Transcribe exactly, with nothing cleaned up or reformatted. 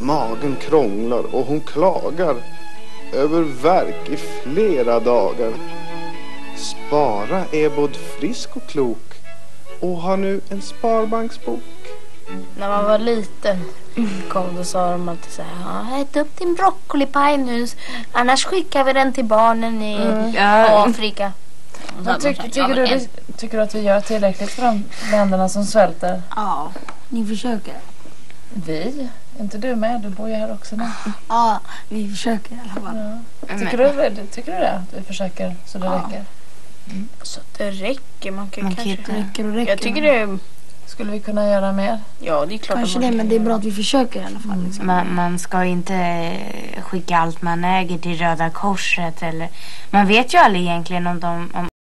Magen krånglar och hon klagar över värk i flera dagar. Spara är både frisk och klok och har nu en sparbanksbok. När man var liten kom då sa de alltid så här: ja, ät upp din broccolipaj nu, annars skickar vi den till barnen i mm. Afrika. Men tyck, tycker, du, det, tycker du att vi gör tillräckligt för de länderna som svälter? Ja, ni försöker. Vi? Inte du med? Du bor ju här också nu. Ja, vi försöker i alla fall. Ja. Tycker, du, tycker du det? Att vi försöker så det ja. räcker? Mm. Så det räcker. Man kan man kanske... Inte räcker och räcker. Jag tycker det... Skulle vi kunna göra mer? Ja, det är klart. Kanske det, men det är bra att vi försöker i alla fall. Mm. Liksom. Man, man ska inte skicka allt man äger till Röda Korset. Eller... Man vet ju aldrig egentligen om de... Om